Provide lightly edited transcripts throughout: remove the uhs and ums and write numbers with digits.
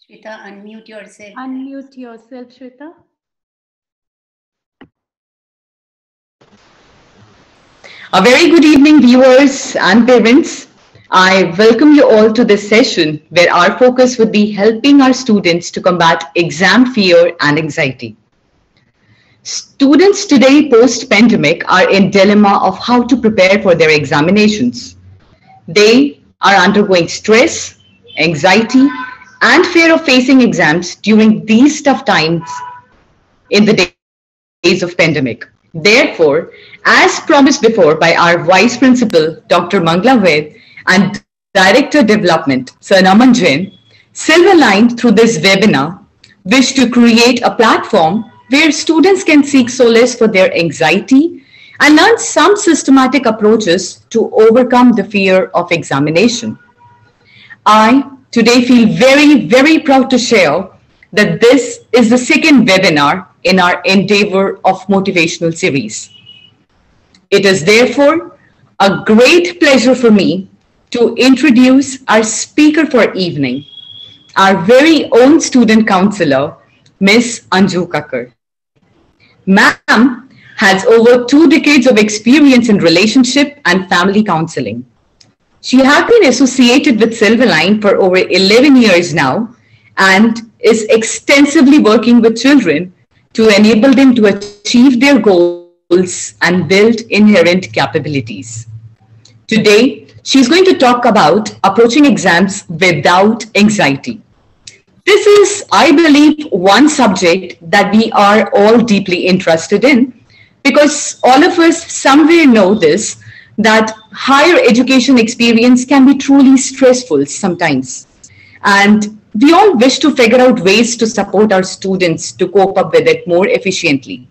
Shweta, unmute yourself. Unmute yourself, Shweta. A very good evening, viewers and parents. I welcome you all to this session where our focus would be helping our students to combat exam fear and anxiety. Students today, post pandemic, are in dilemma of how to prepare for their examinations. They are undergoing stress, anxiety, and fear of facing exams during these tough times in the days of pandemic. Therefore, as promised before by our Vice Principal, Dr. Mangla Ved, and Director Development, Sir Naman Jain, Silverline through this webinar wish to create a platform where students can seek solace for their anxiety and learn some systematic approaches to overcome the fear of examination. I today feel very proud to share that this is the second webinar in our Endeavor of Motivational series. It is therefore a great pleasure for me to introduce our speaker for evening, our very own student counselor, Miss Anju Kakkar. Ma'am has over 2 decades of experience in relationship and family counseling. She has been associated with Silverline for over 11 years now and is extensively working with children to enable them to achieve their goals and build inherent capabilities. Today, she's going to talk about approaching exams without anxiety. This is, I believe, one subject that we are all deeply interested in because all of us somewhere know this that higher education experience can be truly stressful sometimes. And we all wish to figure out ways to support our students to cope up with it more efficiently.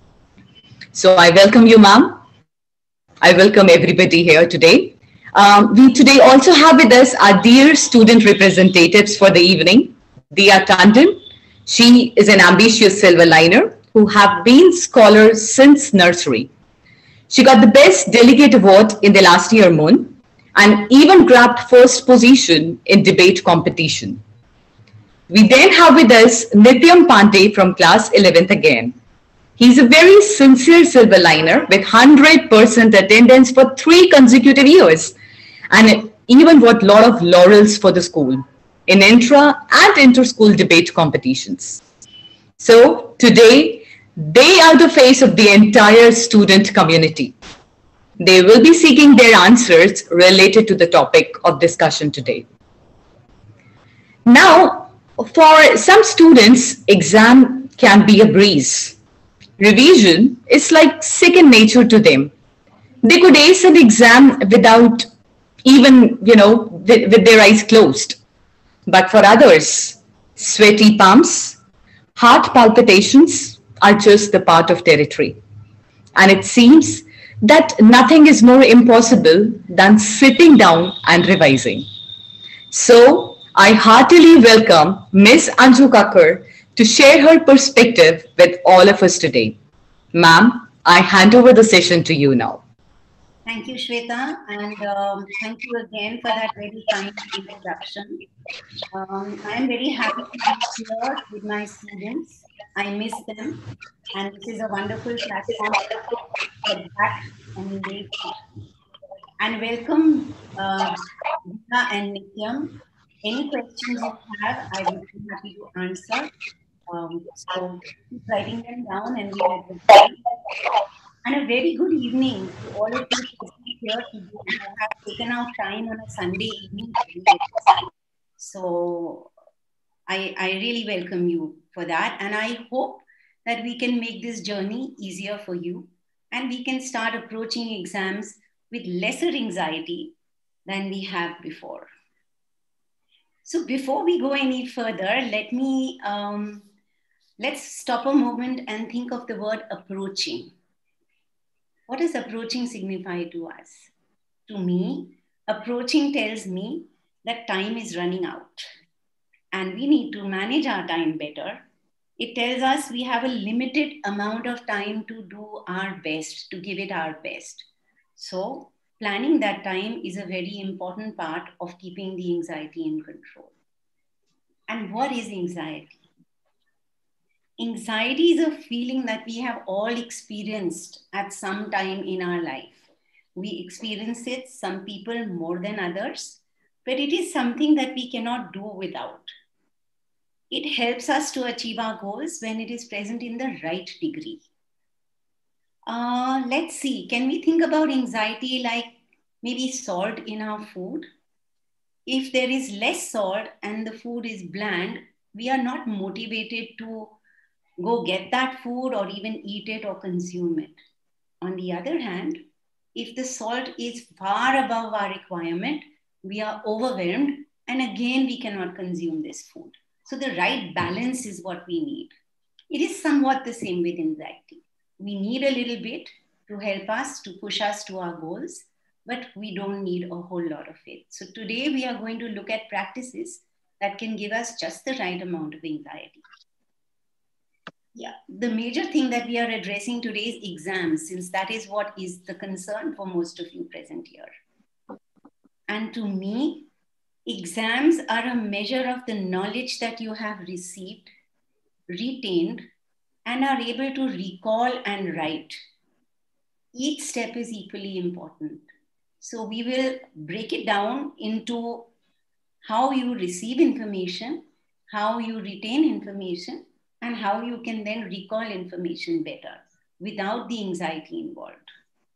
So I welcome you, ma'am. I welcome everybody here today. We today also have with us our dear student representatives for the evening, Dia Tandon. She is an ambitious Silverliner who have been scholars since nursery. She got the Best Delegate Award in the last year moon and even grabbed first position in debate competition. We then have with us Nityam Pandey from class 11th again. He's a very sincere Silverliner with 100% attendance for 3 consecutive years and even got a lot of laurels for the school in intra and inter-school debate competitions. So today, they are the face of the entire student community. They will be seeking their answers related to the topic of discussion today. Now, for some students, exam can be a breeze. Revision is like second nature to them. They could ace an exam without even, with their eyes closed. But for others, sweaty palms, heart palpitations are just the part of territory. And it seems that nothing is more impossible than sitting down and revising. So I heartily welcome Ms. Anju Kakkar to share her perspective with all of us today. Ma'am, I hand over the session to you now. Thank you, Shweta, and thank you again for that very kind introduction. I am very happy to be here with my students. I miss them, and this is a wonderful platform to get back and engage with them. And welcome, Gita and Nityam. Any questions you have, I would be happy to answer. So keep writing them down and we'll address them. And a very good evening to all of you present here today who have taken out time on a Sunday evening to be with us. So I really welcome you for that. And I hope that we can make this journey easier for you and we can start approaching exams with lesser anxiety than we have before. So before we go any further, let's stop a moment and think of the word approaching. What does approaching signify to us? To me, approaching tells me that time is running out and we need to manage our time better. It tells us we have a limited amount of time to do our best, to give it our best. So planning that time is a very important part of keeping the anxiety in control. And what is anxiety? Anxiety is a feeling that we have all experienced at some time in our life. We experience it, some people more than others, but it is something that we cannot do without. It helps us to achieve our goals when it is present in the right degree. Let's see, can we think about anxiety like maybe salt in our food? If there is less salt and the food is bland, we are not motivated to go get that food or even eat it or consume it. On the other hand, if the salt is far above our requirement, we are overwhelmed and again we cannot consume this food. So the right balance is what we need. It is somewhat the same with anxiety. We need a little bit to help us, to push us to our goals, but we don't need a whole lot of it. So today we are going to look at practices that can give us just the right amount of anxiety. Yeah, the major thing that we are addressing today is exams, since that is what is the concern for most of you present here. And to me, exams are a measure of the knowledge that you have received, retained, and are able to recall and write. Each step is equally important. So we will break it down into how you receive information, how you retain information, and how you can then recall information better without the anxiety involved.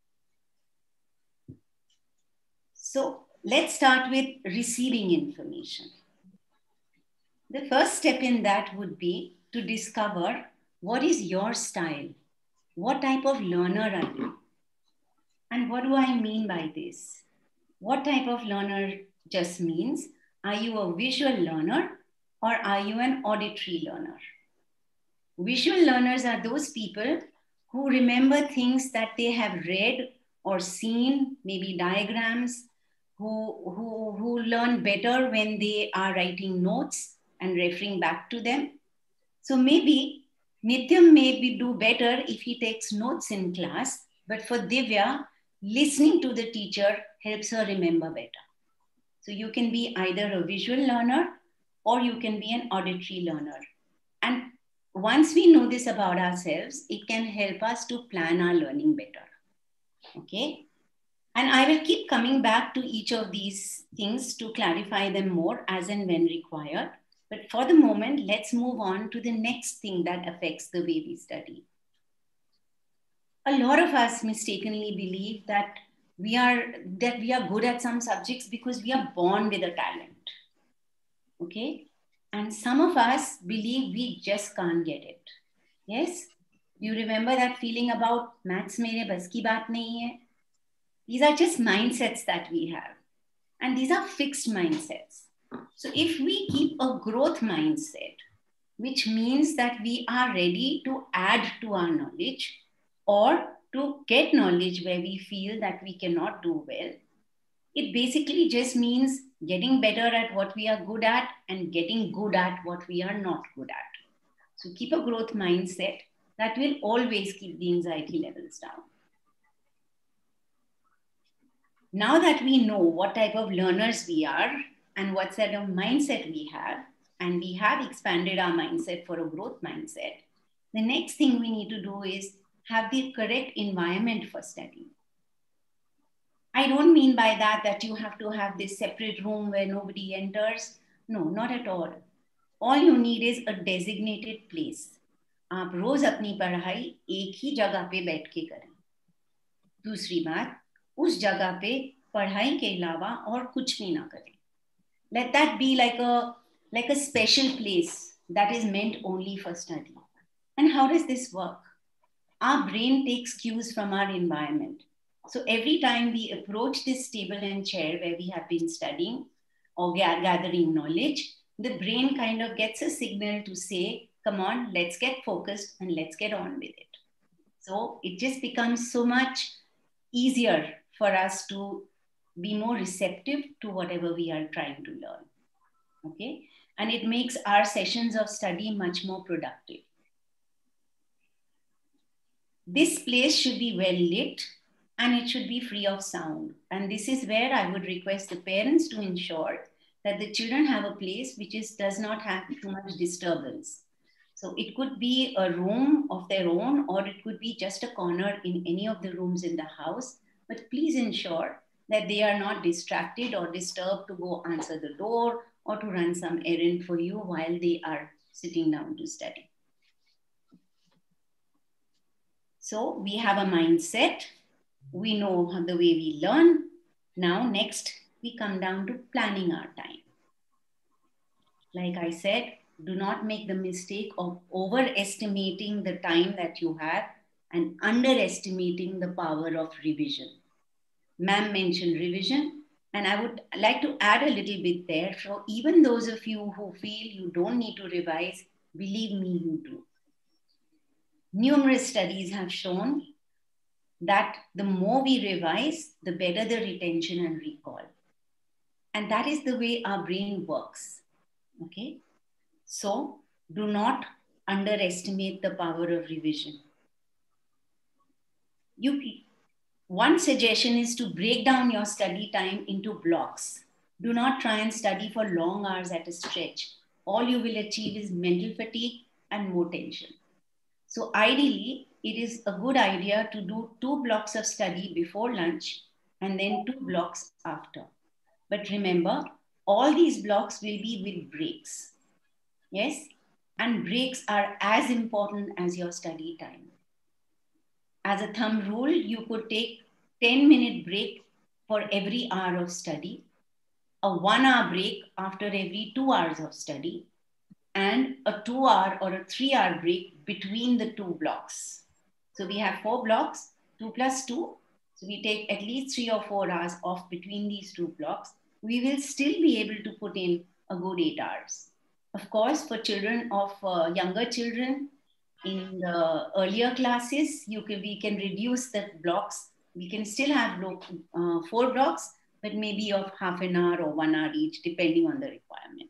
So let's start with receiving information. The first step in that would be to discover what is your style. What type of learner are you? And what do I mean by this? What type of learner just means, are you a visual learner or are you an auditory learner? Visual learners are those people who remember things that they have read or seen, maybe diagrams, who learn better when they are writing notes and referring back to them. So maybe Nityam may do better if he takes notes in class, but for Divya, listening to the teacher helps her remember better. So you can be either a visual learner or you can be an auditory learner. And once we know this about ourselves, it can help us to plan our learning better. Okay? And I will keep coming back to each of these things to clarify them more as and when required. But for the moment, let's move on to the next thing that affects the way we study. A lot of us mistakenly believe that we are good at some subjects because we are born with a talent. Okay? And some of us believe we just can't get it. Yes? You remember that feeling about maths mere bas ki baat nahi hai? These are just mindsets that we have. And these are fixed mindsets. So if we keep a growth mindset, which means that we are ready to add to our knowledge or to get knowledge where we feel that we cannot do well, it basically just means getting better at what we are good at and getting good at what we are not good at. So keep a growth mindset that will always keep the anxiety levels down. Now that we know what type of learners we are and what sort of mindset we have, and we have expanded our mindset for a growth mindset, the next thing we need to do is have the correct environment for study. I don't mean by that you have to have this separate room where nobody enters. No, not at all. All you need is a designated place. आप रोज अपनी पढ़ाई एक ही जगह पे बैठ के करें. दूसरी बात, उस जगह पे पढ़ाई के अलावा और कुछ भी ना करें. Let that be like a special place that is meant only for study. And how does this work? Our brain takes cues from our environment. So every time we approach this table and chair where we have been studying or gathering knowledge, the brain kind of gets a signal to say, come on, let's get focused and let's get on with it. So it just becomes so much easier for us to be more receptive to whatever we are trying to learn. Okay? And it makes our sessions of study much more productive. This place should be well lit and it should be free of sound. And this is where I would request the parents to ensure that the children have a place which does not have too much disturbance. So it could be a room of their own, or it could be just a corner in any of the rooms in the house. But please ensure that they are not distracted or disturbed to go answer the door or to run some errand for you while they are sitting down to study. So we have a mindset. We know the way we learn. Now, next, we come down to planning our time. Like I said, do not make the mistake of overestimating the time that you have and underestimating the power of revision. Ma'am mentioned revision, and I would like to add a little bit there. So even those of you who feel you don't need to revise, believe me, you do. Numerous studies have shown that the more we revise, the better the retention and recall. And that is the way our brain works. Okay? So do not underestimate the power of revision. One suggestion is to break down your study time into blocks. Do not try and study for long hours at a stretch. All you will achieve is mental fatigue and more tension. So ideally, it is a good idea to do 2 blocks of study before lunch and then 2 blocks after. But remember, all these blocks will be with breaks. Yes? And breaks are as important as your study time. As a thumb rule, you could take 10-minute break for every hour of study, a 1-hour break after every 2 hours of study, and a 2-hour or a 3-hour break between the 2 blocks. So we have 4 blocks, 2 plus 2. So we take at least 3 or 4 hours off between these 2 blocks. We will still be able to put in a good 8 hours. Of course, for children of younger children in the earlier classes, we can reduce the blocks. We can still have 4 blocks, but maybe of half an hour or 1 hour each, depending on the requirement.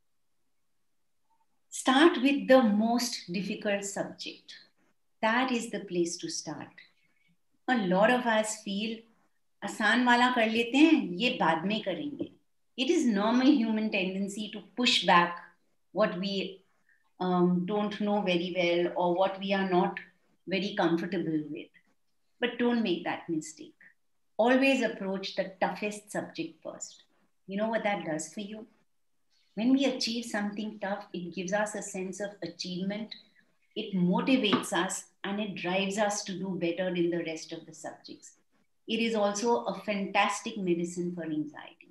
Start with the most difficult subject. That is the place to start. A lot of us feel, आसान वाला कर लेते हैं, ये बाद में करेंगे. It is normal human tendency to push back what we don't know very well or what we are not very comfortable with. But don't make that mistake. Always approach the toughest subject first. You know what that does for you? When we achieve something tough, it gives us a sense of achievement. It motivates us and it drives us to do better in the rest of the subjects. It is also a fantastic medicine for anxiety.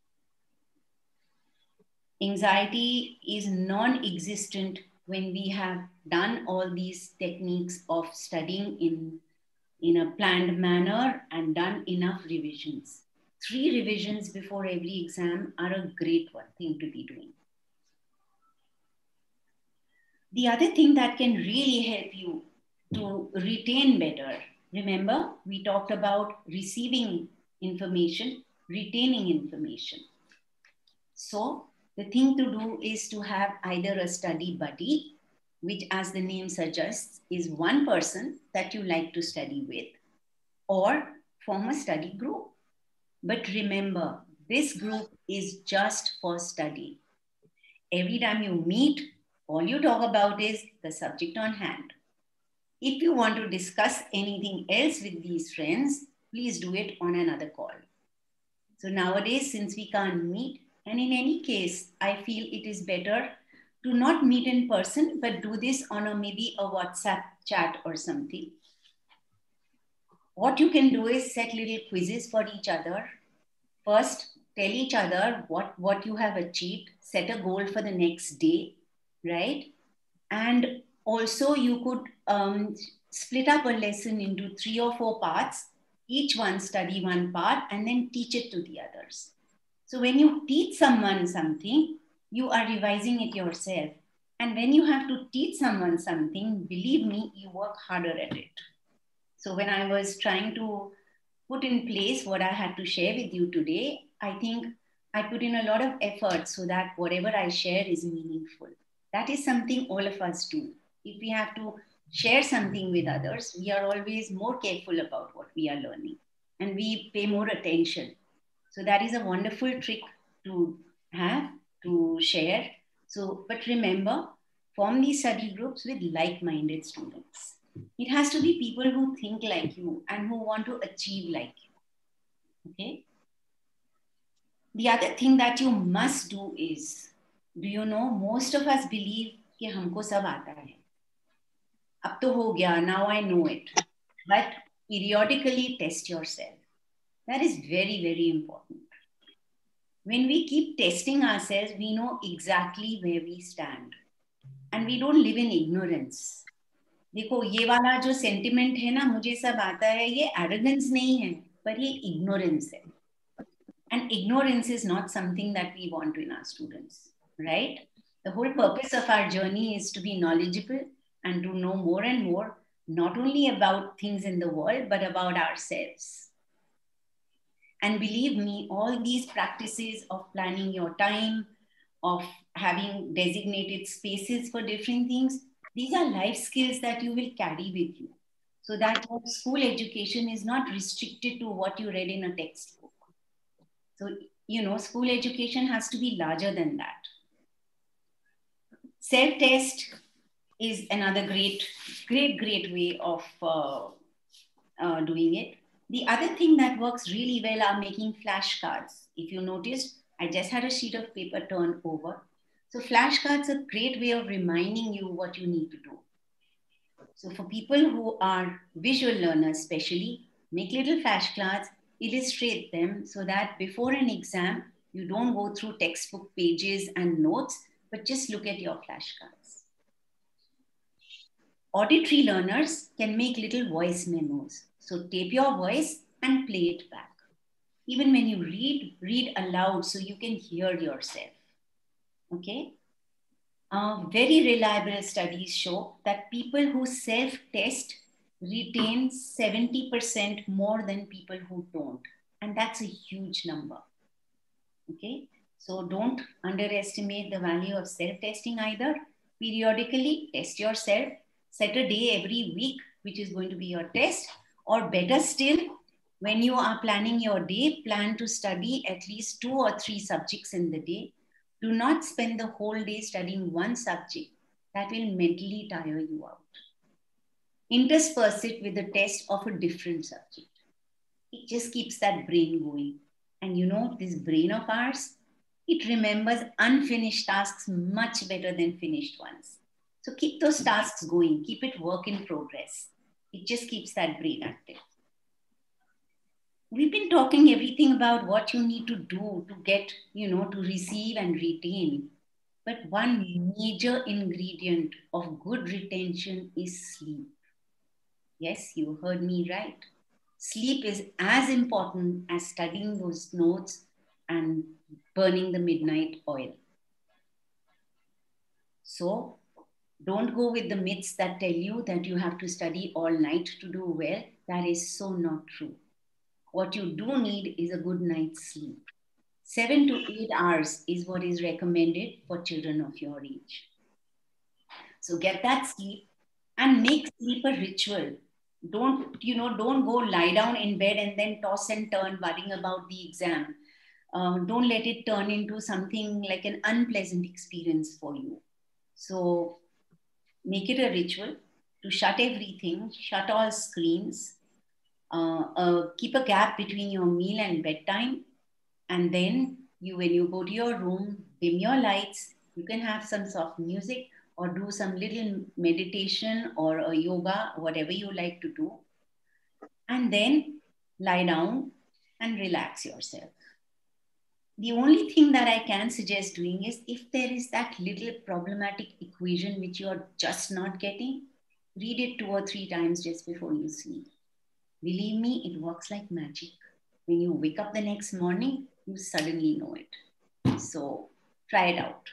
Anxiety is non-existent when we have done all these techniques of studying in a planned manner and done enough revisions. 3 revisions before every exam are a great thing to be doing. The other thing that can really help you to retain better, remember, we talked about receiving information, retaining information. So the thing to do is to have either a study buddy, which as the name suggests is one person that you like to study with, or form a study group. But remember, this group is just for study. Every time you meet, all you talk about is the subject on hand. If you want to discuss anything else with these friends, please do it on another call. So nowadays, since we can't meet, and in any case, I feel it is better to not meet in person, but do this on maybe a WhatsApp chat or something. What you can do is set little quizzes for each other. First, tell each other what you have achieved, set a goal for the next day, right? And also you could split up a lesson into 3 or 4 parts, each one study one part and then teach it to the others. So when you teach someone something, you are revising it yourself. And when you have to teach someone something, believe me, you work harder at it. So when I was trying to put in place what I had to share with you today, I think I put in a lot of effort so that whatever I share is meaningful. That is something all of us do. If we have to share something with others, we are always more careful about what we are learning and we pay more attention. So that is a wonderful trick to have to share. So, but remember, form these study groups with like-minded students. It has to be people who think like you and who want to achieve like you. Okay. The other thing that you must do is, do you know, most of us believe कि हमको सब आता है. अब तो हो गया, now I know it. But periodically test yourself. That is very, very important. When we keep testing ourselves, we know exactly where we stand. And we don't live in ignorance. देखो ये वाला जो सेंटिमेंट है ना, मुझे सब आता है, ये arrogance नहीं है, पर ये ignorance है. And ignorance is not something that we want in our students, right? The whole purpose of our journey is to be knowledgeable and to know more and more, not only about things in the world, but about ourselves. And believe me, all these practices of planning your time, of having designated spaces for different things, these are life skills that you will carry with you. So that your school education is not restricted to what you read in a textbook. So, you know, school education has to be larger than that. Self-test is another great way of doing it. The other thing that works really well are making flashcards. If you noticed, I just had a sheet of paper turned over. So flashcards are a great way of reminding you what you need to do. So for people who are visual learners especially, make little flashcards, illustrate them so that before an exam, you don't go through textbook pages and notes, but just look at your flashcards. Auditory learners can make little voice memos. So tape your voice and play it back. Even when you read aloud so you can hear yourself. Okay? Very reliable studies show that people who self-test retain 70% more than people who don't. And that's a huge number. Okay? So don't underestimate the value of self-testing either. Periodically test yourself. Set a day every week, which is going to be your test. Or better still, when you are planning your day, plan to study at least 2 or 3 subjects in the day. Do not spend the whole day studying one subject. That will mentally tire you out. Intersperse it with a test of a different subject. It just keeps that brain going. And you know, this brain of ours, it remembers unfinished tasks much better than finished ones. So keep those tasks going. Keep it work in progress. It just keeps that brain active. We've been talking everything about what you need to do to get, you know, to receive and retain. But one major ingredient of good retention is sleep. Yes, you heard me right. Sleep is as important as studying those notes and burning the midnight oil. So don't go with the myths that tell you that you have to study all night to do well. That is so not true. What you do need is a good night's sleep. 7 to 8 hours is what is recommended for children of your age. So get that sleep and make sleep a ritual. Don't go lie down in bed and then toss and turn worrying about the exam. Don't let it turn into something like an unpleasant experience for you. So make it a ritual to shut everything, shut all screens, keep a gap between your meal and bedtime. And then when you go to your room, dim your lights, you can have some soft music or do some little meditation or a yoga, whatever you like to do. And then lie down and relax yourself. The only thing that I can suggest doing is if there is that little problematic equation which you're just not getting, read it 2 or 3 times just before you sleep. Believe me, it works like magic. When you wake up the next morning, you suddenly know it. So try it out.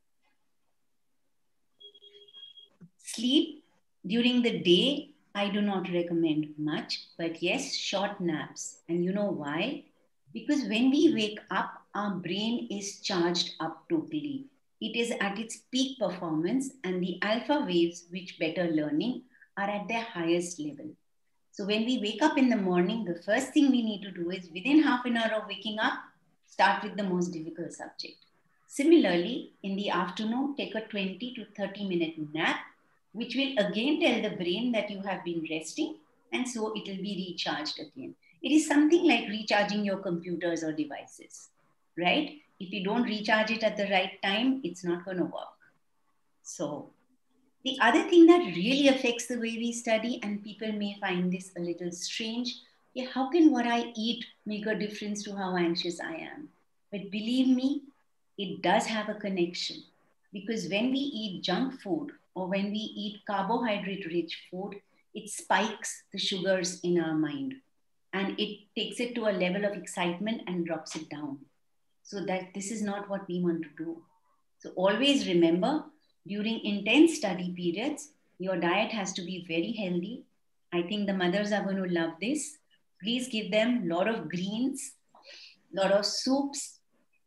Sleep during the day, I do not recommend much, but yes, short naps. And you know why? Because when we wake up, our brain is charged up totally. It is at its peak performance and the alpha waves, which better learning, are at their highest level. So when we wake up in the morning, the first thing we need to do is within half an hour of waking up, start with the most difficult subject. Similarly, in the afternoon, take a 20 to 30-minute nap, which will again tell the brain that you have been resting, and so it will be recharged again. It is something like recharging your computers or devices, right? If you don't recharge it at the right time, it's not going to work. So the other thing that really affects the way we study, and people may find this a little strange, yeah, how can what I eat make a difference to how anxious I am? But believe me, it does have a connection, because when we eat junk food or when we eat carbohydrate rich food, it spikes the sugars in our mind and it takes it to a level of excitement and drops it down. So that this is not what we want to do. So always remember, during intense study periods, your diet has to be very healthy. I think the mothers are going to love this. Please give them a lot of greens, a lot of soups,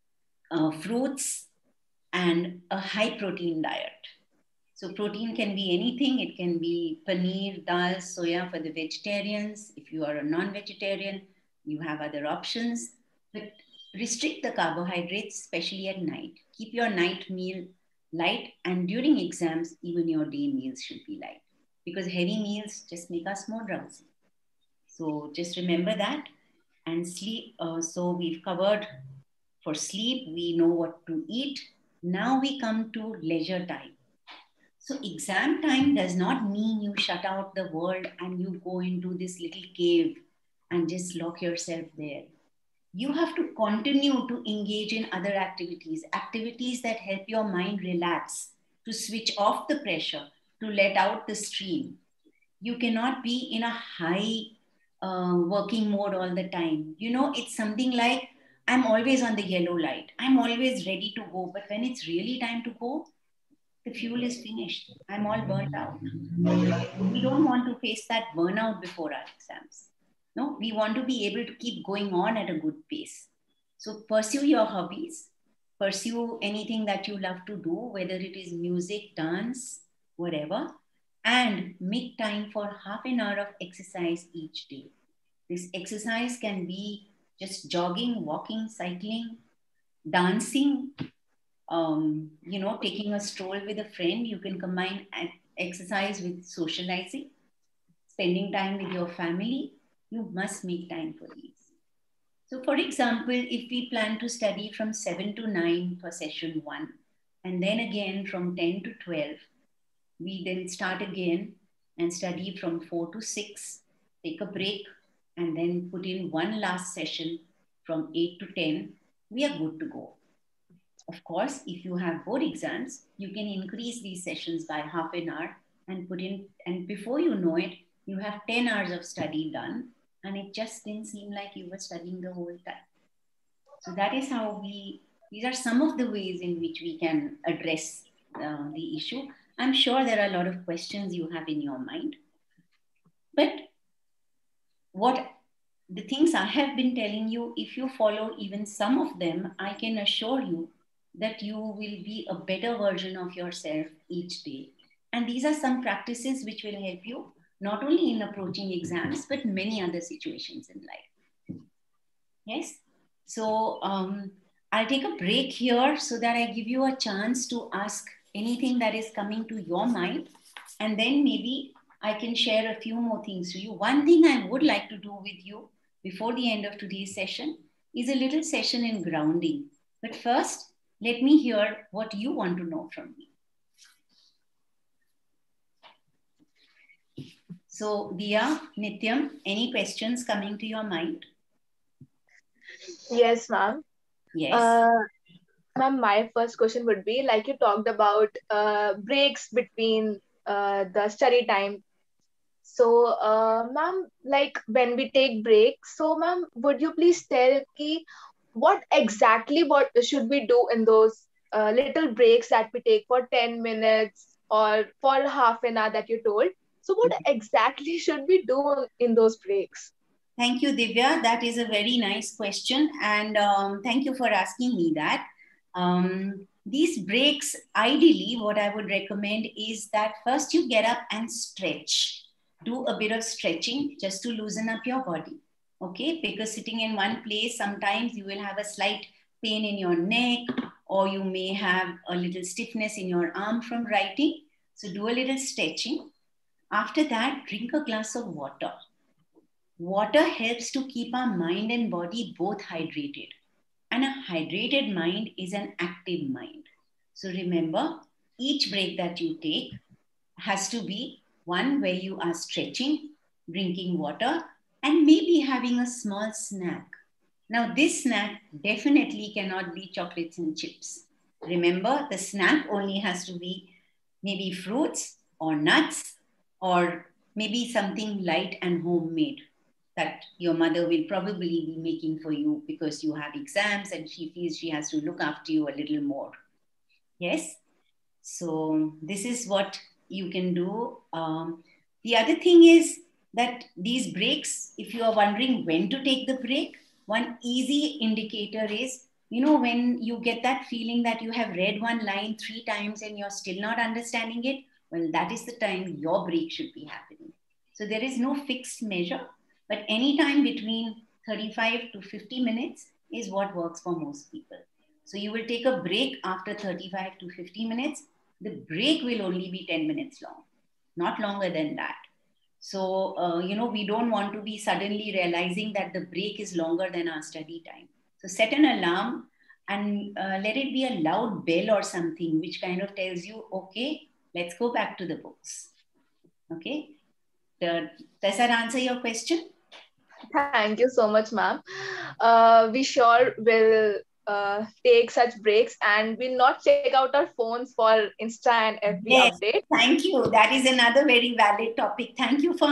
fruits, and a high protein diet. So protein can be anything. It can be paneer, dal, soya for the vegetarians. If you are a non-vegetarian, you have other options. But restrict the carbohydrates, especially at night. Keep your night meal light, and during exams, even your day meals should be light, because heavy meals just make us more drowsy. So just remember that. And sleep. So we've covered for sleep, we know what to eat. Now we come to leisure time. So exam time does not mean you shut out the world and you go into this little cave and just lock yourself there. You have to continue to engage in other activities, activities that help your mind relax, to switch off the pressure, to let out the stream. You cannot be in a high working mode all the time. You know, it's something like, I'm always on the yellow light. I'm always ready to go. But when it's really time to go, the fuel is finished. I'm all burnt out. We don't want to face that burnout before our exams. No, we want to be able to keep going on at a good pace. So pursue your hobbies, pursue anything that you love to do, whether it is music, dance, whatever, and make time for half an hour of exercise each day. This exercise can be just jogging, walking, cycling, dancing, taking a stroll with a friend. You can combine exercise with socializing, spending time with your family. You must make time for these. So for example, if we plan to study from 7 to 9 for session 1, and then again from 10 to 12, we then start again and study from 4 to 6, take a break, and then put in one last session from 8 to 10, we are good to go. Of course, if you have board exams, you can increase these sessions by half an hour and put in, and before you know it, you have 10 hours of study done, and it just didn't seem like you were studying the whole time. So that is how these are some of the ways in which we can address the issue. I'm sure there are a lot of questions you have in your mind, but what the things I have been telling you, if you follow even some of them, I can assure you that you will be a better version of yourself each day. And these are some practices which will help you not only in approaching exams, but many other situations in life. Yes. So I'll take a break here so that I give you a chance to ask anything that is coming to your mind. And then maybe I can share a few more things to you. One thing I would like to do with you before the end of today's session is a little session in grounding. But first, let me hear what you want to know from me. So, Diya, Nityam, any questions coming to your mind? Yes, ma'am. Yes. Ma'am, my first question would be, like you talked about breaks between the study time. So, ma'am, like when we take breaks, so ma'am, would you please tell me what should we do in those little breaks that we take for 10 minutes or for half an hour that you told? So what exactly should we do in those breaks? Thank you, Divya. That is a very nice question. And thank you for asking me that. These breaks, ideally, what I would recommend is that first you get up and stretch. Do a bit of stretching just to loosen up your body. Okay, because sitting in one place, sometimes you will have a slight pain in your neck, or you may have a little stiffness in your arm from writing. So do a little stretching. After that, drink a glass of water. Water helps to keep our mind and body both hydrated. And a hydrated mind is an active mind. So remember, each break that you take has to be one where you are stretching, drinking water, and maybe having a small snack. Now, this snack definitely cannot be chocolates and chips. Remember, the snack only has to be maybe fruits or nuts or maybe something light and homemade that your mother will probably be making for you because you have exams and she feels she has to look after you a little more. Yes? So this is what you can do. The other thing is that these breaks, if you are wondering when to take the break, one easy indicator is, when you get that feeling that you have read one line 3 times and you're still not understanding it, well, that is the time your break should be happening. So there is no fixed measure, but any time between 35 to 50 minutes is what works for most people. So you will take a break after 35 to 50 minutes. The break will only be 10 minutes long, not longer than that. So, we don't want to be suddenly realizing that the break is longer than our study time. So set an alarm and let it be a loud bell or something, which kind of tells you, okay, let's go back to the books. Okay. Does that answer your question? Thank you so much, ma'am. We sure will take such breaks and we'll not check out our phones for Insta and FB update. Thank you. That is another very valid topic. Thank you for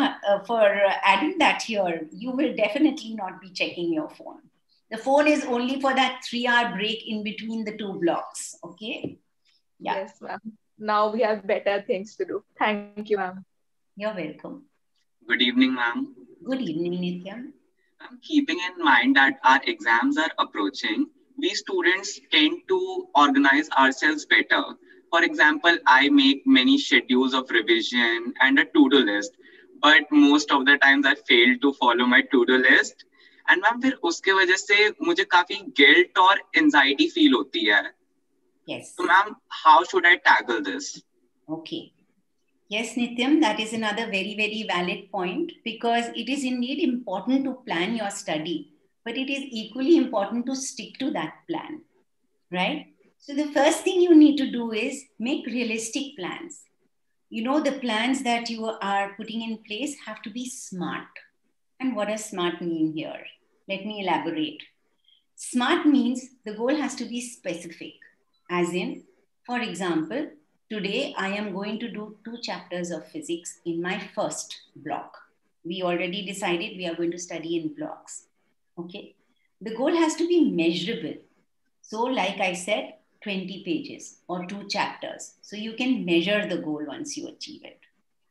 adding that here. You will definitely not be checking your phone. The phone is only for that 3-hour break in between the 2 blocks. Okay? Yeah. Yes, ma'am. Now we have better things to do. Thank you, ma'am. You're welcome. Good evening, ma'am. Good evening, Nityam. I'm keeping in mind that our exams are approaching. We students tend to organize ourselves better. For example, I make many schedules of revision and a to-do list, but most of the times I fail to follow my to-do list. And ma'am फिर उसके वजह से मुझे काफी guilt और anxiety feel होती है. Yes. So ma'am, how should I tackle this? Okay. Yes, Nityam, that is another very, very valid point because it is indeed important to plan your study, but it is equally important to stick to that plan, right? So the first thing you need to do is make realistic plans. The plans that you are putting in place have to be smart. And what does smart mean here? Let me elaborate. Smart means the goal has to be specific, as in, for example, today, I am going to do 2 chapters of physics in my first block. We already decided we are going to study in blocks. Okay. The goal has to be measurable. So like I said, 20 pages or 2 chapters. So you can measure the goal once you achieve it.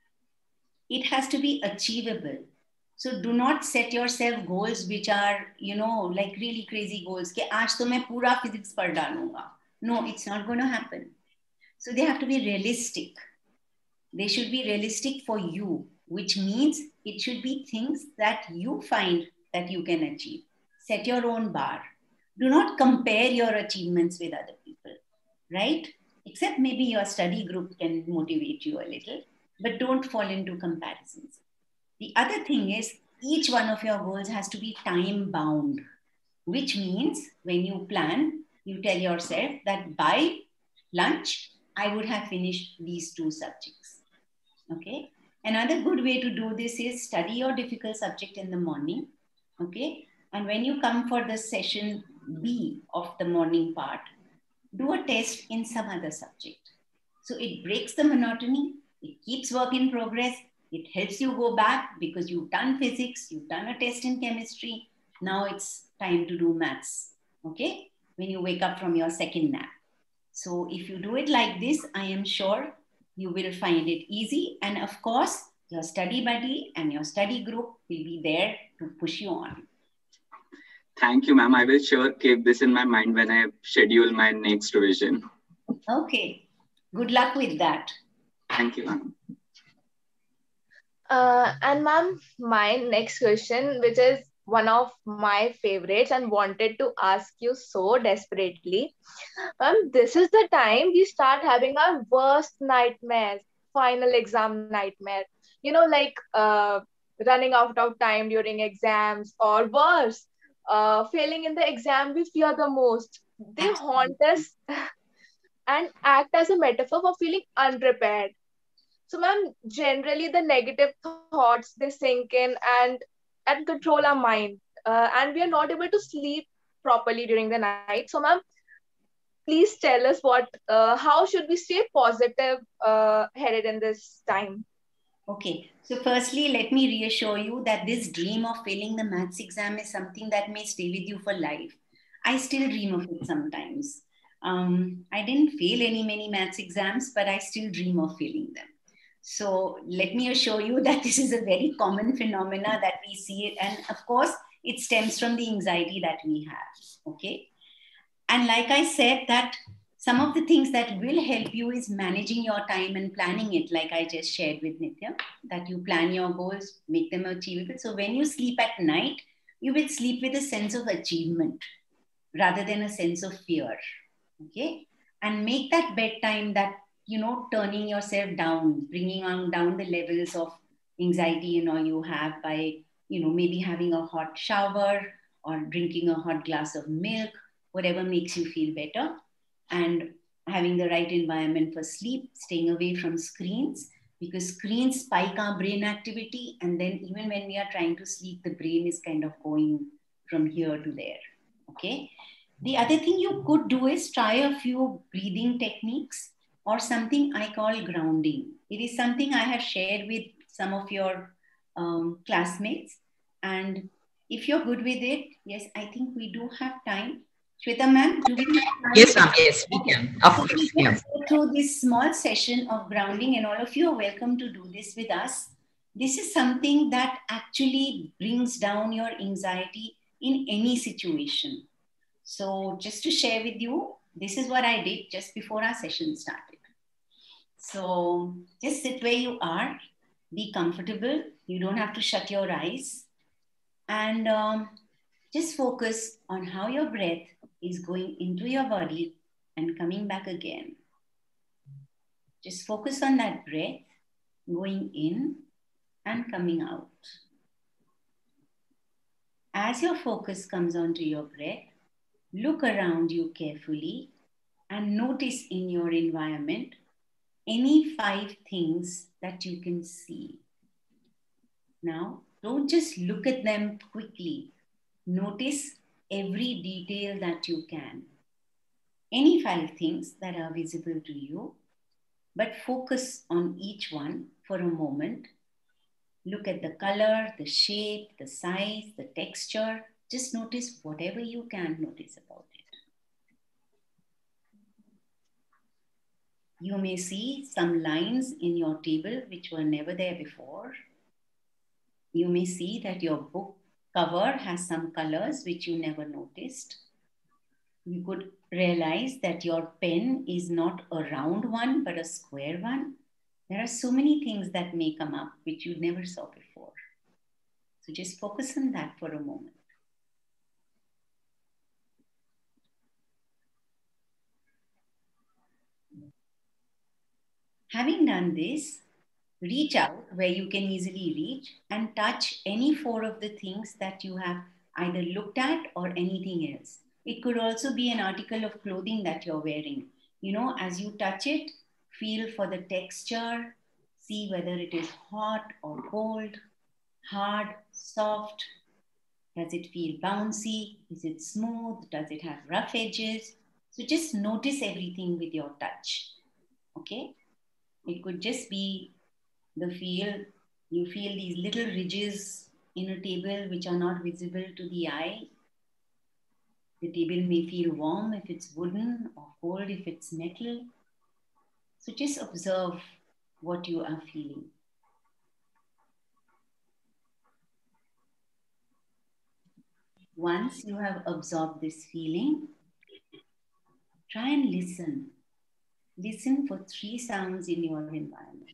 It has to be achievable. So do not set yourself goals which are, like really crazy goals. Ke aaj to main pura physics par dalunga. No, it's not going to happen. So they have to be realistic. They should be realistic for you, which means it should be things that you find that you can achieve. Set your own bar. Do not compare your achievements with other people, right? Except maybe your study group can motivate you a little, but don't fall into comparisons. The other thing is each one of your goals has to be time bound, which means when you plan, you tell yourself that by lunch, I would have finished these 2 subjects. Okay. Another good way to do this is study your difficult subject in the morning. Okay. And when you come for the session B of the morning part, do a test in some other subject. So it breaks the monotony. It keeps work in progress. It helps you go back because you've done physics. You've done a test in chemistry. Now it's time to do maths. Okay. When you wake up from your second nap. So if you do it like this, I am sure you will find it easy. And of course, your study buddy and your study group will be there to push you on. Thank you, ma'am. I will sure keep this in my mind when I schedule my next revision. Okay. Good luck with that. Thank you, ma'am. And ma'am, my next question, which is one of my favorites and wanted to ask you so desperately. This is the time we start having our worst nightmares, final exam nightmare. Running out of time during exams, or worse, failing in the exam we fear the most. They haunt us and act as a metaphor for feeling unprepared. So, ma'am, generally the negative thoughts they sink in and control our mind, and we are not able to sleep properly during the night. So, ma'am, please tell us how should we stay positive headed in this time? Okay, so firstly, let me reassure you that this dream of failing the maths exam is something that may stay with you for life. I still dream of it sometimes. I didn't fail many maths exams, but I still dream of failing them. So let me assure you that this is a very common phenomena that we see it. And of course, it stems from the anxiety that we have. Okay. And like I said, that some of the things that will help you is managing your time and planning it, like I just shared with Nitya, that you plan your goals, make them achievable. So when you sleep at night, you will sleep with a sense of achievement rather than a sense of fear. Okay. And make that bedtime that, turning yourself down, bringing on down the levels of anxiety, you have by, maybe having a hot shower or drinking a hot glass of milk, whatever makes you feel better, and having the right environment for sleep, staying away from screens, because screens spike our brain activity. And then even when we are trying to sleep, the brain is kind of going from here to there. Okay. The other thing you could do is try a few breathing techniques or something I call grounding. It is something I have shared with some of your classmates. And if you're good with it, yes, I think we do have time. Shweta ma'am, do we have time? Yes, ma'am. Yes, we Okay. can. Of So course. we Yeah. just go through this small session of grounding, and all of you are welcome to do this with us. This is something that actually brings down your anxiety in any situation. So just to share with you, this is what I did just before our session started. So just sit where you are, be comfortable. You don't have to shut your eyes, and just focus on how your breath is going into your body and coming back again. Just focus on that breath going in and coming out. As your focus comes onto your breath, look around you carefully and notice in your environment any 5 things that you can see. Now, don't just look at them quickly. Notice every detail that you can. Any 5 things that are visible to you, but focus on each one for a moment. Look at the color, the shape, the size, the texture. Just notice whatever you can notice about it. You may see some lines in your table which were never there before. You may see that your book cover has some colors which you never noticed. You could realize that your pen is not a round one, but a square one. There are so many things that may come up which you never saw before. So just focus on that for a moment. Having done this, reach out where you can easily reach and touch any 4 of the things that you have either looked at or anything else. It could also be an article of clothing that you're wearing. As you touch it, feel for the texture, see whether it is hot or cold, hard, soft. Does it feel bouncy? Is it smooth? Does it have rough edges? So just notice everything with your touch. Okay? It could just be the feel. You feel these little ridges in a table which are not visible to the eye. The table may feel warm if it's wooden or cold if it's metal. So just observe what you are feeling. Once you have absorbed this feeling, try and listen. Listen for 3 sounds in your environment.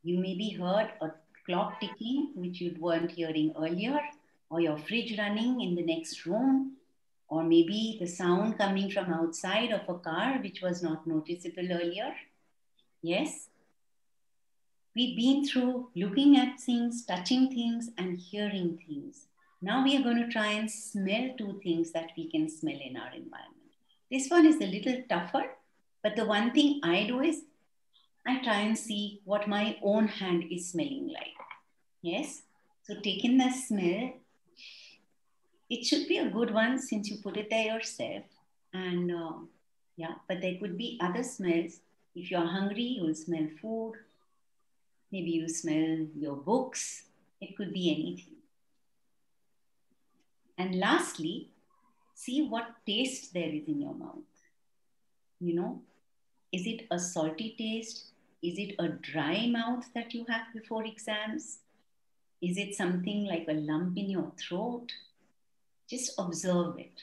You maybe heard a clock ticking, which you weren't hearing earlier, or your fridge running in the next room, or maybe the sound coming from outside of a car, which was not noticeable earlier. Yes? We've been through looking at things, touching things, and hearing things. Now we are going to try and smell 2 things that we can smell in our environment. This one is a little tougher, but the one thing I do is I try and see what my own hand is smelling like. Yes? So take in the smell. It should be a good one since you put it there yourself. And yeah, but there could be other smells. If you're hungry, you'll smell food. Maybe you smell your books. It could be anything. And lastly, see what taste there is in your mouth. You know, is it a salty taste? Is it a dry mouth that you have before exams? Is it something like a lump in your throat? Just observe it.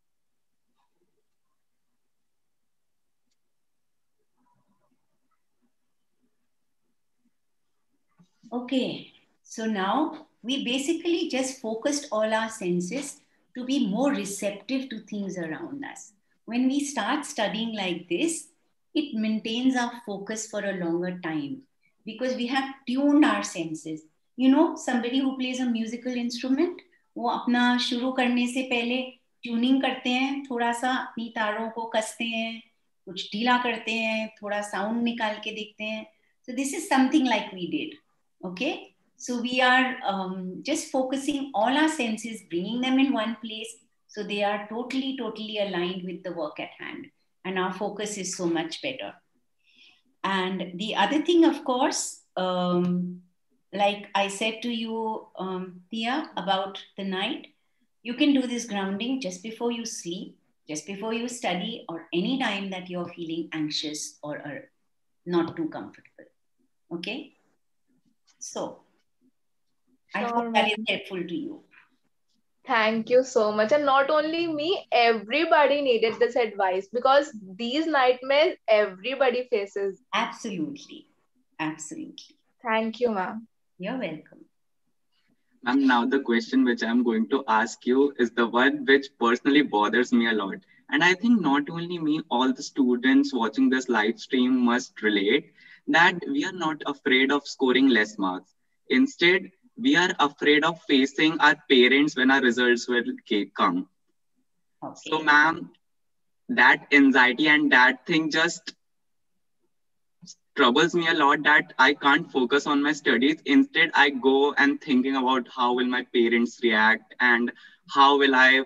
Okay, so now we basically just focused all our senses to be more receptive to things around us. When we start studying like this, it maintains our focus for a longer time because we have tuned our senses. You know, somebody who plays a musical instrument, वो अपना शुरू करने से पहले tuning करते हैं, थोड़ा सा अपनी तारों को कसते हैं, कुछ ढीला करते हैं, थोड़ा साउंड निकाल के देखते हैं. So this is something like we did. Okay, so we are just focusing all our senses, bringing them in one place, so they are totally aligned with the work at hand, and our focus is so much better. And the other thing, of course, like I said to you, Tia, about the night, you can do this grounding just before you sleep, just before you study, or any time that you're feeling anxious or not too comfortable. Okay? So, I hope that is helpful to you. Thank you so much. And not only me, everybody needed this advice because these nightmares everybody faces. Absolutely. Absolutely. Thank you, ma'am. You're welcome. Ma'am, now the question which I'm going to ask you is the one which personally bothers me a lot. And I think not only me, all the students watching this live stream must relate that we are not afraid of scoring less marks. Instead, we are afraid of facing our parents when our results will come. Okay. So, ma'am, that anxiety and that thing just troubles me a lot that I can't focus on my studies. Instead, I go and thinking about how will my parents react and how will I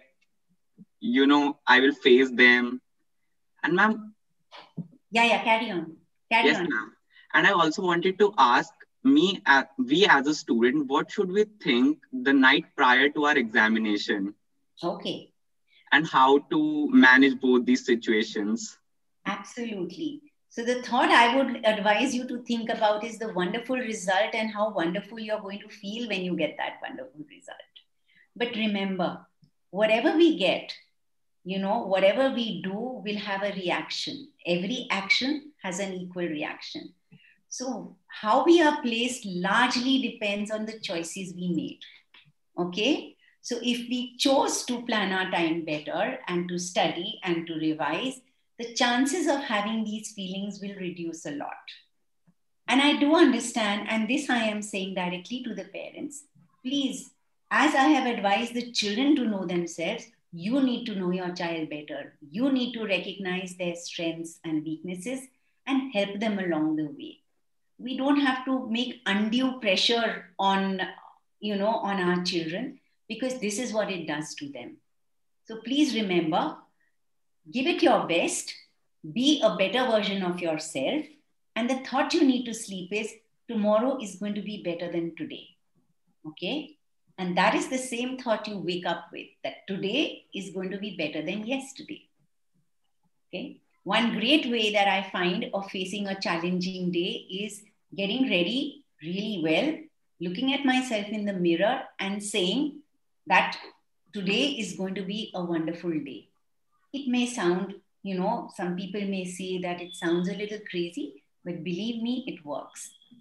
will face them. And ma'am. Yeah, carry on. Yes, ma'am. And I also wanted to ask we as a student, what should we think the night prior to our examination? Okay. And how to manage both these situations? Absolutely. So the thought I would advise you to think about is the wonderful result and how wonderful you're going to feel when you get that wonderful result. But remember, whatever we get, whatever we do will have a reaction. Every action has an equal reaction. So how we are placed largely depends on the choices we made. Okay? So if we chose to plan our time better and to study and to revise, the chances of having these feelings will reduce a lot. And I do understand, and this I am saying directly to the parents, please, as I have advised the children to know themselves, you need to know your child better. You need to recognize their strengths and weaknesses and help them along the way. We don't have to make undue pressure on our children because this is what it does to them. So please remember, give it your best, be a better version of yourself. And the thought you need to sleep is tomorrow is going to be better than today. Okay? And that is the same thought you wake up with, that today is going to be better than yesterday. Okay? One great way that I find of facing a challenging day is getting ready really well, looking at myself in the mirror and saying that today is going to be a wonderful day. It may sound, some people may say that it sounds a little crazy, but believe me, it works.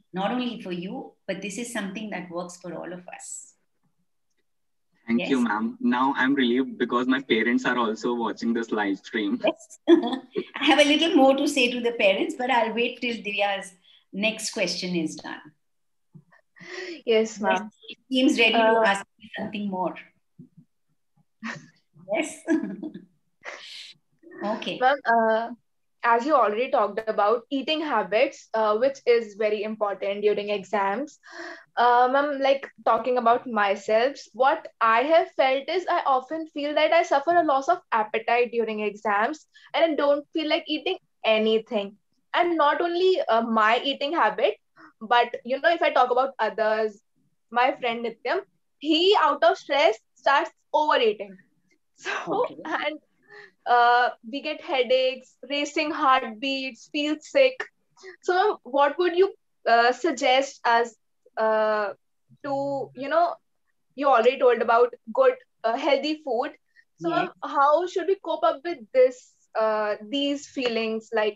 not only for you, but this is something that works for all of us. Thank Yes? you, ma'am. Now I'm relieved because my parents are also watching this live stream. Yes. I have a little more to say to the parents, but I'll wait till Divya's next question is done. Yes, ma'am. Yes, she seems ready to ask me something more. Yes. Okay. Ma'am, as you already talked about eating habits, which is very important during exams. Ma'am, like talking about myself, what I have felt is I often feel that I suffer a loss of appetite during exams and I don't feel like eating anything. And not only my eating habit, but if I talk about others, my friend Nityam, he out of stress starts overeating. So, Okay. and we get headaches, racing heartbeats, feel sick. So, what would you suggest as to, you already told about good, healthy food. So, Yes. ma'am, how should we cope up with these feelings like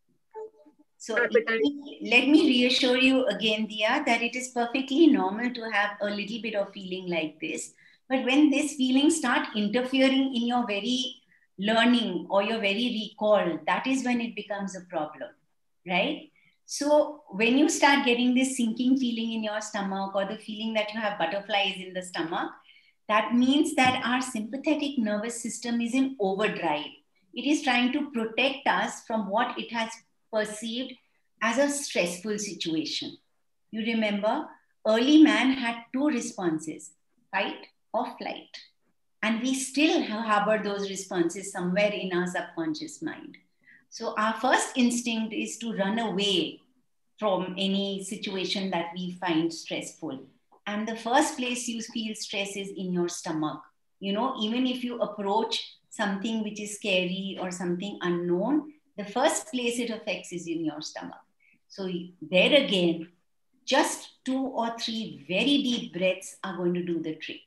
So appetite? let me reassure you again, Dia, that it is perfectly normal to have a little bit of feeling like this. But when these feelings start interfering in your very learning or your very recall, that is when it becomes a problem, right? So when you start getting this sinking feeling in your stomach or the feeling that you have butterflies in the stomach, that means that our sympathetic nervous system is in overdrive. It is trying to protect us from what it has perceived as a stressful situation. You remember, early man had two responses, fight or flight. And we still harbor those responses somewhere in our subconscious mind. So our first instinct is to run away from any situation that we find stressful. And the first place you feel stress is in your stomach. Even if you approach something which is scary or something unknown, the first place it affects is in your stomach. So there again, just 2 or 3 very deep breaths are going to do the trick.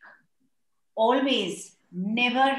Always, never.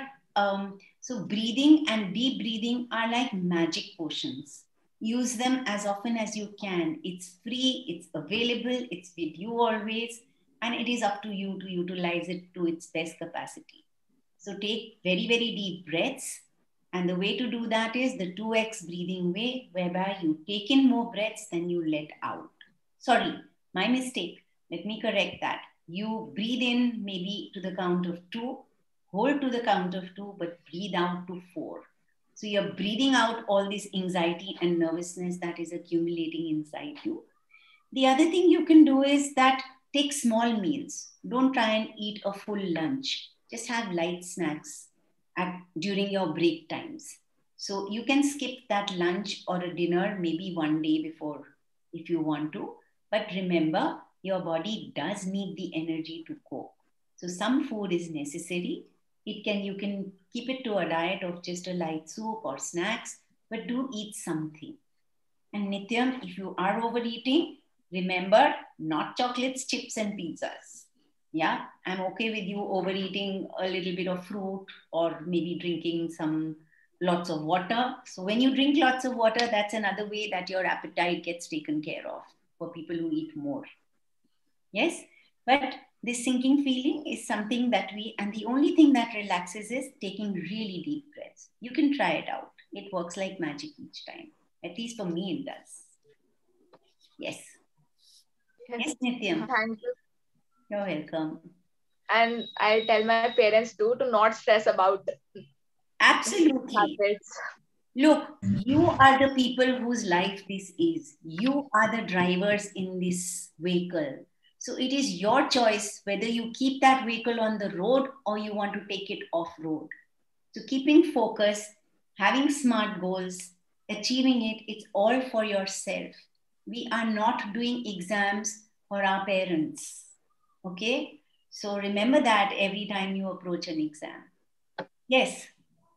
So breathing and deep breathing are like magic potions. Use them as often as you can. It's free, it's available, it's with you always, and it is up to you to utilize it to its best capacity. So take very, very deep breaths. And the way to do that is the 2x breathing way, whereby you take in more breaths than you let out. Sorry, my mistake. Let me correct that. You breathe in maybe to the count of 2, hold to the count of 2, but breathe out to 4. So you're breathing out all this anxiety and nervousness that is accumulating inside you. The other thing you can do is that take small meals. Don't try and eat a full lunch. Just have light snacks during your break times. So you can skip that lunch or a dinner maybe one day before if you want to. But remember, your body does need the energy to cope. So some food is necessary. You can keep it to a diet of just a light soup or snacks, but do eat something. And Nityam, if you are overeating, remember, not chocolates, chips, and pizzas. Yeah, I'm okay with you overeating a little bit of fruit or maybe drinking lots of water. So when you drink lots of water, that's another way that your appetite gets taken care of for people who eat more. Yes, but this sinking feeling is something that and the only thing that relaxes is taking really deep breaths. You can try it out. It works like magic each time. At least for me, it does. Yes. Yes, Nityam. Thank you. You're welcome. And I tell my parents too to not stress about Absolutely. habits. Look, you are the people whose life this is. You are the drivers in this vehicle. So it is your choice whether you keep that vehicle on the road or you want to take it off road. So keeping focus, having smart goals, achieving it, it's all for yourself. We are not doing exams for our parents. Okay? So remember that every time you approach an exam. Yes.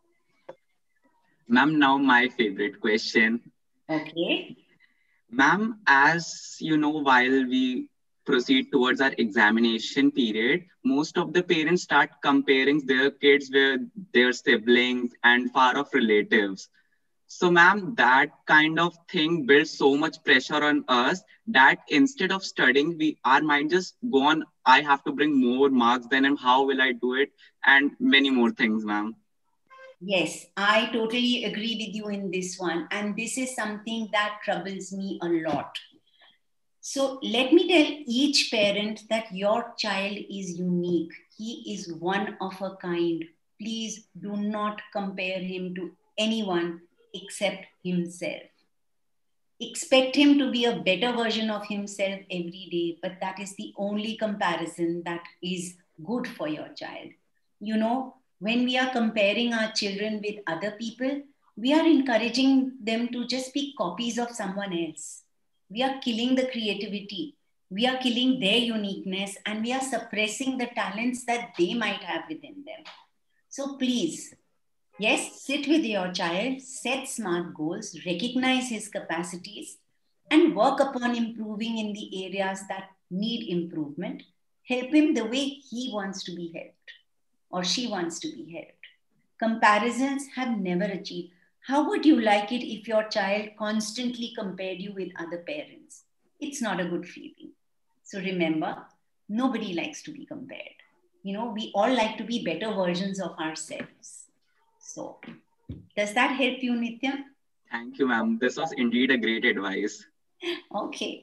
Ma'am, now my favorite question. Okay. Ma'am, as you know, while we proceed towards our examination period, most of the parents start comparing their kids with their siblings and far off relatives. So, ma'am, that kind of thing builds so much pressure on us that instead of studying, our mind just go on. I have to bring more marks than him. How will I do it? And many more things, ma'am. Yes, I totally agree with you in this one. And this is something that troubles me a lot. So let me tell each parent that your child is unique. He is one of a kind. Please do not compare him to anyone except himself. Expect him to be a better version of himself every day, but that is the only comparison that is good for your child. You know, when we are comparing our children with other people, we are encouraging them to just be copies of someone else. We are killing the creativity, we are killing their uniqueness, and we are suppressing the talents that they might have within them. So please, yes, sit with your child, set smart goals, recognize his capacities, and work upon improving in the areas that need improvement. Help him the way he wants to be helped or she wants to be helped. Comparisons have never achieved. How would you like it if your child constantly compared you with other parents? It's not a good feeling. So remember, nobody likes to be compared. You know, we all like to be better versions of ourselves. So, does that help you, Nitya? Thank you, ma'am. This was indeed a great advice. Okay.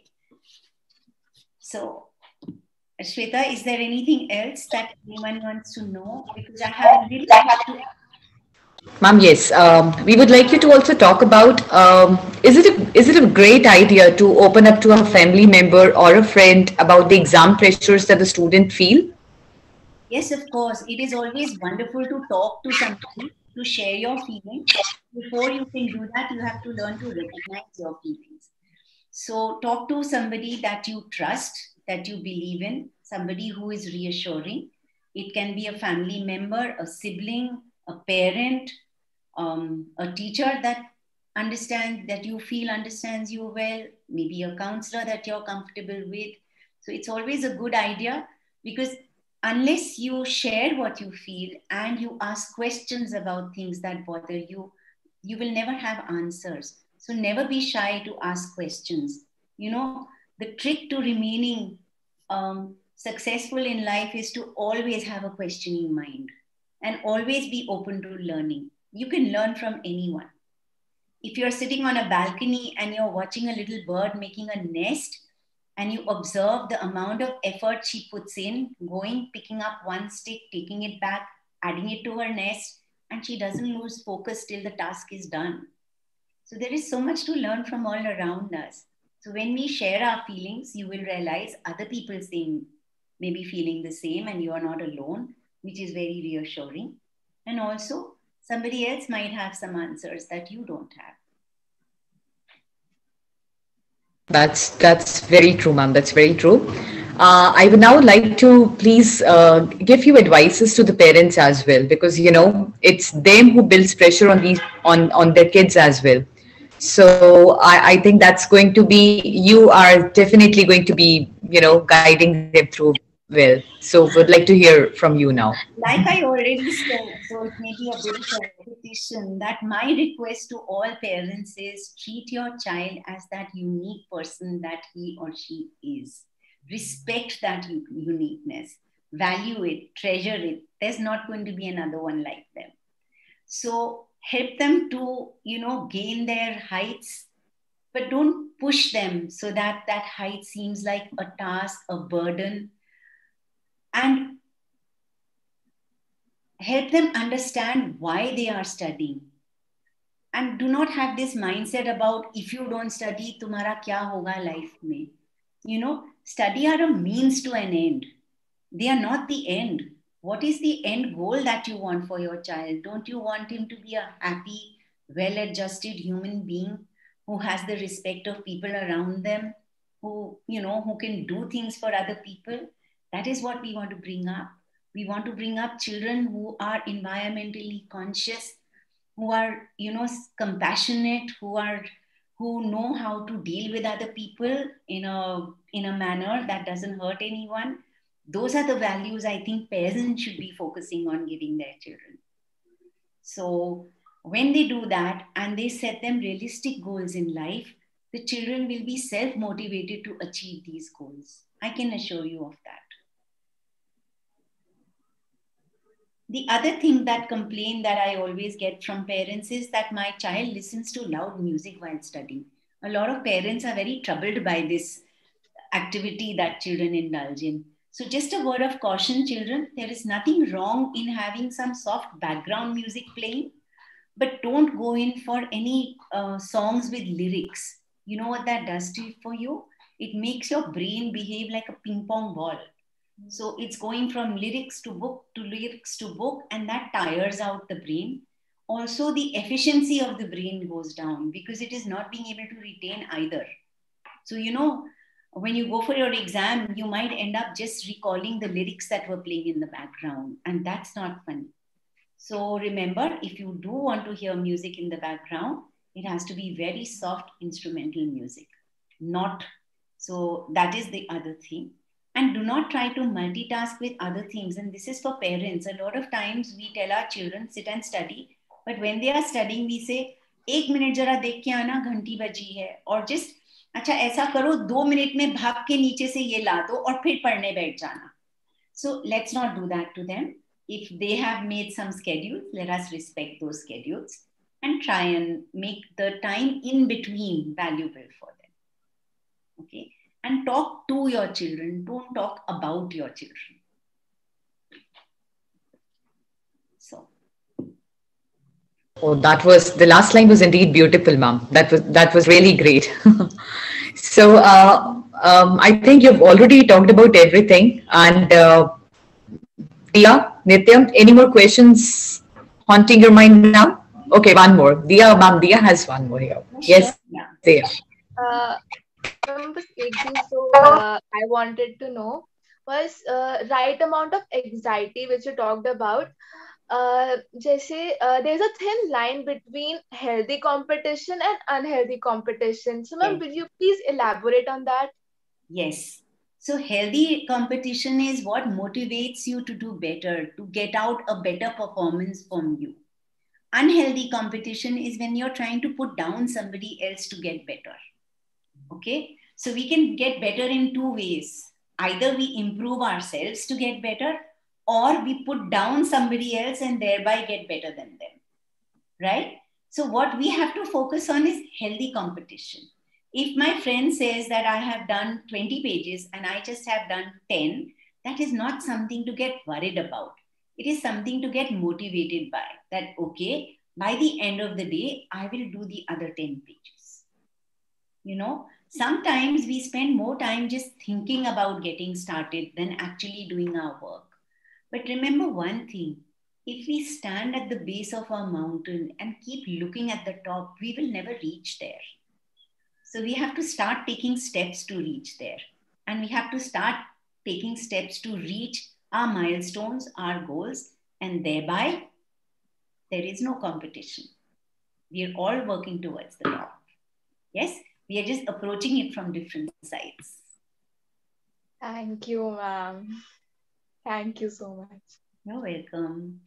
So, Shweta, is there anything else that anyone wants to know? Because I have a little bit to. Ma'am, yes, we would like you to also talk about is it a great idea to open up to a family member or a friend about the exam pressures that the student feel? Yes, of course. It is always wonderful to talk to somebody, to share your feelings. Before you can do that, you have to learn to recognize your feelings. So, talk to somebody that you trust, that you believe in, somebody who is reassuring. It can be a family member, a sibling, a parent, a teacher that understands, that you feel understands you well, maybe a counselor that you're comfortable with. So, it's always a good idea, because unless you share what you feel and you ask questions about things that bother you, you will never have answers. So never be shy to ask questions. You know, the trick to remaining successful in life is to always have a questioning mind and always be open to learning. You can learn from anyone. If you're sitting on a balcony and you're watching a little bird making a nest, and you observe the amount of effort she puts in, going, picking up one stick, taking it back, adding it to her nest, and she doesn't lose focus till the task is done. So there is so much to learn from all around us. So when we share our feelings, you will realize other people may be feeling the same and you are not alone, which is very reassuring. And also, somebody else might have some answers that you don't have. That's very true, ma'am. That's very true. I would now like to please give you advices to the parents as well, because it's them who builds pressure on these on their kids as well. So I think that's going to be, you are definitely going to be guiding them through well. So would like to hear from you now. Like I already said, so it may be a bit of a repetition, that my request to all parents is treat your child as that unique person that he or she is. Respect that uniqueness, value it, treasure it. There's not going to be another one like them. So help them to, gain their heights, but don't push them so that that height seems like a task, a burden. And help them understand why they are studying. And do not have this mindset about, if you don't study, tumhara kya hoga life mein. Study are a means to an end. They are not the end. What is the end goal that you want for your child? Don't you want him to be a happy, well-adjusted human being who has the respect of people around them, who can do things for other people? That is what we want to bring up. We want to bring up children who are environmentally conscious, who are, compassionate, who know how to deal with other people in a manner that doesn't hurt anyone. Those are the values I think parents should be focusing on giving their children. So When they do that and they set them realistic goals in life, the children will be self-motivated to achieve these goals. I can assure you of that. The other thing that complaint that I always get from parents is that my child listens to loud music while studying. A lot of parents are very troubled by this activity that children indulge in. So just a word of caution, children, there is nothing wrong in having some soft background music playing, but don't go in for any songs with lyrics. You know what that does for you? It makes your brain behave like a ping pong ball. So it's going from lyrics to book to lyrics to book, and that tires out the brain. Also, the efficiency of the brain goes down because it is not being able to retain either. So, you know, when you go for your exam, you might end up just recalling the lyrics that were playing in the background, and that's not funny. So remember, if you do want to hear music in the background, it has to be very soft instrumental music, not. So that is the other thing. And do not try to multitask with other things. And this is for parents. A lot of times we tell our children, sit and study. But when they are studying, we say, 1 minute जरा देख के आना, घंटी बजी है. Or just, अच्छा ऐसा करो, 2 मिनट में भाग के नीचे से ये ला दो और फिर पढ़ने बैठ जाना. So let's not do that to them. If they have made some schedules, let us respect those schedules and try and make the time in between valuable for them. Okay. And talk to your children. Don't talk about your children. So. Oh, the last line was indeed beautiful, ma'am. That was really great. So I think you've already talked about everything. And Diya, Nityam, any more questions haunting your mind now? Okay, one more. Diya, ma'am, Diya has one more here. Yes, yeah. Diya. So I wanted to know was right amount of anxiety which you talked about. There's a thin line between healthy competition and unhealthy competition. So, ma'am, will you please elaborate on that? Yes. So healthy competition is what motivates you to do better, to get out a better performance from you. Unhealthy competition is when you're trying to put down somebody else to get better. Okay, so we can get better in two ways. Either we improve ourselves to get better, or we put down somebody else and thereby get better than them, right? So what we have to focus on is healthy competition. If my friend says that I have done 20 pages and I just have done 10, that is not something to get worried about. It is something to get motivated by. That, okay, by the end of the day, I will do the other 10 pages. You know, sometimes we spend more time just thinking about getting started than actually doing our work. But remember one thing, if we stand at the base of our mountain and keep looking at the top, we will never reach there. So we have to start taking steps to reach there. And we have to start taking steps to reach our milestones, our goals, and thereby there is no competition. We are all working towards the top. Yes, we are just approaching it from different sides. Thank you, ma'am. Thank you so much. You're welcome.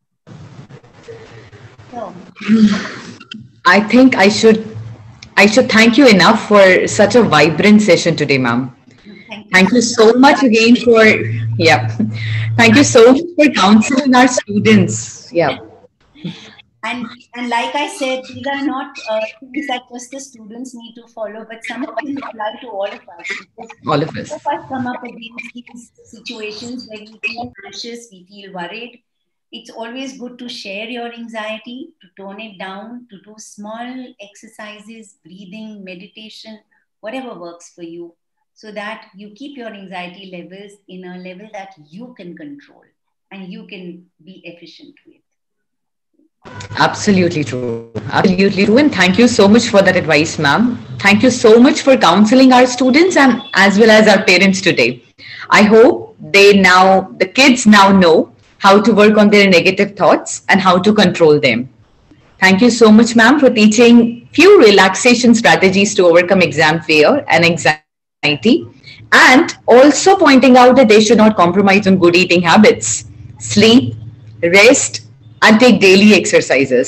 So, I think I should thank you enough for such a vibrant session today, ma'am. Thank you so much again for, thank you so much for counseling our students. Yeah. And like I said, these are not things that just the students need to follow, but some of them apply to all of us. All of us. All of us come up against these situations where we feel anxious, we feel worried. It's always good to share your anxiety, to tone it down, to do small exercises, breathing, meditation, whatever works for you, so that you keep your anxiety levels in a level that you can control and you can be efficient with. Absolutely true. Absolutely true. And thank you so much for that advice, ma'am. Thank you so much for counseling our students and as well as our parents today. I hope the kids now know how to work on their negative thoughts and how to control them. Thank you so much, ma'am, for teaching few relaxation strategies to overcome exam fear and anxiety, and also pointing out that they should not compromise on good eating habits, sleep, rest, and take daily exercises.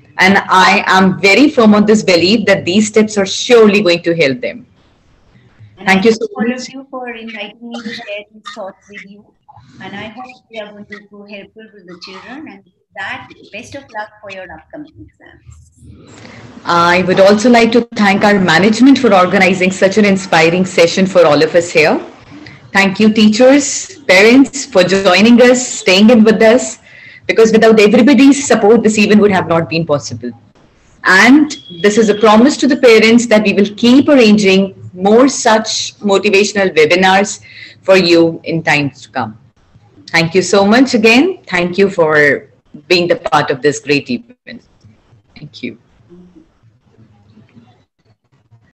And I am very firm on this belief that these steps are surely going to help them. And Thank you so all much. of you for inviting me to share these thoughts with you. And I hope we are going to be helpful to the children. And with that, best of luck for your upcoming exams. I would also like to thank our management for organizing such an inspiring session for all of us here. Thank you, teachers, parents, for joining us, staying in with us, because without everybody's support, this event would have not been possible. And this is a promise to the parents that we will keep arranging more such motivational webinars for you in times to come. Thank you so much again. Thank you for being the part of this great event. Thank you.